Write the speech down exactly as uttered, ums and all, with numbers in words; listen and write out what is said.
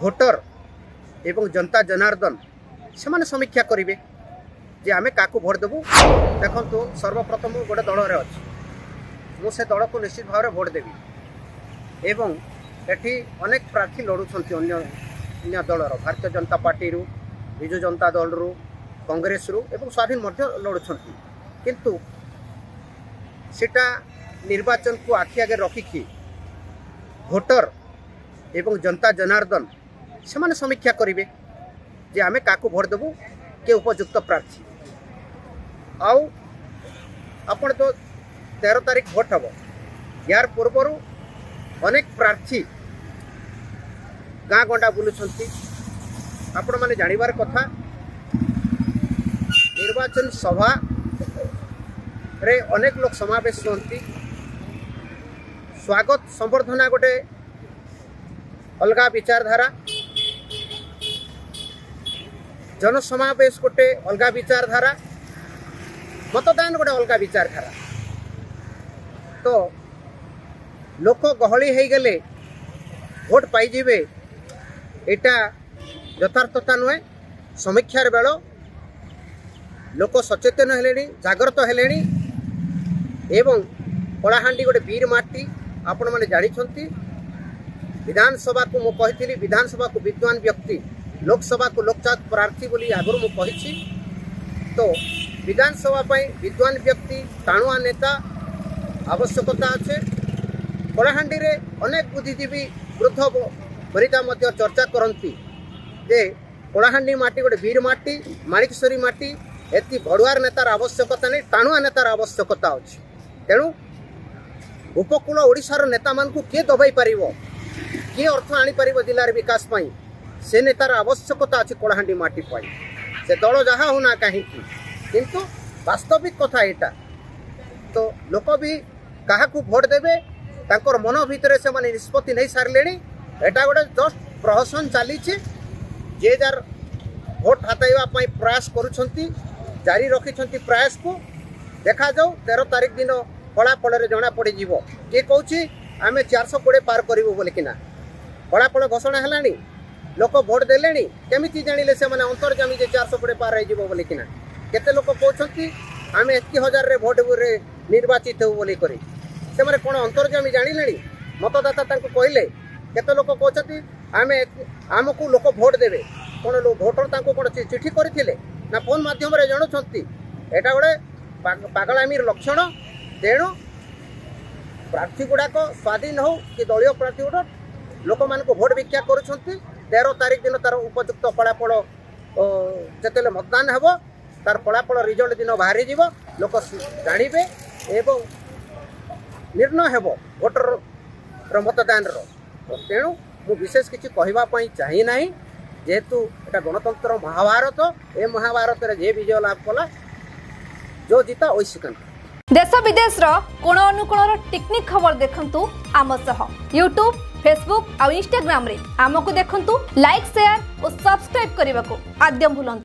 Voter एवं जनता जनार्दन से समीक्षा करेंगे जे आमे काकू भोट देबू। देखो तो सर्वप्रथम गोटे दल रे अच्छी मुझे दल को निश्चित भाव में भोट देवी एवं एठी अनेक प्रार्थी लड़ुंट अन्य दलर भारतीय जनता पार्टी रु विजु जनता दल रु कांग्रेस रु एवं स्वाधीन लड़ुंट किंतु सेटा निर्वाचन को आखि आगे रखिकी भोटर एवं जनता जनार्दन से समीक्षा करेंगे जे आमे काकू भोट देबू के उपयुक्त प्रार्थी। आउ आपण तो तेरह तारीख भोट हम यार पूर्वर अनेक प्रार्थी गाँ गंडा बुलूंट आपण मैंने जानवर कथा निर्वाचन सभा रे अनेक लोग समावेश होती स्वागत संबर्धना गोटे अलगा विचारधारा जनसमावेश गोटे अलगा विचारधारा मतदान गोटे अलगा विचारधारा। तो लोक गहली हो गले भोट पाइबे एटा यथार्थता नुहे। समीक्षार बेल लोक सचेतन हेले जागृत हेले एवं कलाहांडी गोटे वीर माटी आपण मैंने जानी विधानसभा को मु कही विधानसभा को विद्वान व्यक्ति लोकसभा को लोकचात प्रार्थी बोली आगुरी मु कही। तो विधानसभा विद्वान व्यक्ति टाणुआ नेता आवश्यकता अच्छे। कलाहांडी रे अनेक बुद्धिजीवी वृद्ध वरिता मध्य चर्चा करती जे कलाहांडी माटी गोटे वीर माटी माणिकश्वरी माटी एति भड़ुआर नेतार आवश्यकता नहीं टाणुआ नेतार आवश्यकता अच्छी। तेणु उपकूल ओडिशार नेता मान किए दबाई पार किए अर्थ आनीपर जिलार विकास पाई से नेतार आवश्यकता अच्छी कलाहांडी माटी पाई से दल जहाँ होना कहीं किंतु वास्तविक कथा यहाँ। तो लोक भी क्या भोट देवे तांकर मन भितर से माने निष्पत्ति नहीं सारे एटा गोटे जस्ट प्रहसन चली जे जार भोट हाथाइबा प्रयास करुछंती जारी रखिछंती प्रयास को देखा जाऊ। तेरह तारीख दिन फलाफल जना पड़ जीवो किए कौन आम चार सौ कोड़े पार करूँ बोलिकिना फलाफल घोषणा है लोक भोट देले केमी जानिले से माने अंतर्जामी जे चार सौ कोड़े पार हो बोलिकिना केते लोक कहते आम एक हजार रे भोट रे निर्वाचित हो बोली करी से माने कौन अंतर्जामी जानिले मतदाता कहले केते लोक कहते आम आमको लोक भोट देवे कौन भोटर कौन चिठी करथिले ना फोन माध्यम जानुंट एटा गोटे पागलामीर लक्षण। तेणु प्रार्थी गुड़ाक स्वाधीन हो कि दलीय प्रार्थी गुड़ा लोक मान भोट भिक्षा करुँच। तेरह तारीख दिन तार उपयुक्त फलाफल जिते मतदान हे तार फलाफल रिजल्ट दिन बाहरी जीव लोक जानवे एवं निर्णय हे भोटर मतदान। तेणु मु विशेष किसी कहवाई चाहे ना जेहेतु एटा गणतंत्र महाभारत ए महाभारत रे जे विजय लाभ कला जो जीता वही सिकंत। देश विदेश रो कोण अनुकोण टेक्निक खबर देखंतु आम सह यूट्यूब फेसबुक और इंस्टाग्राम रे आमको देखंतु लाइक शेयर और सब्सक्राइब करने को आद्य भूलंतु।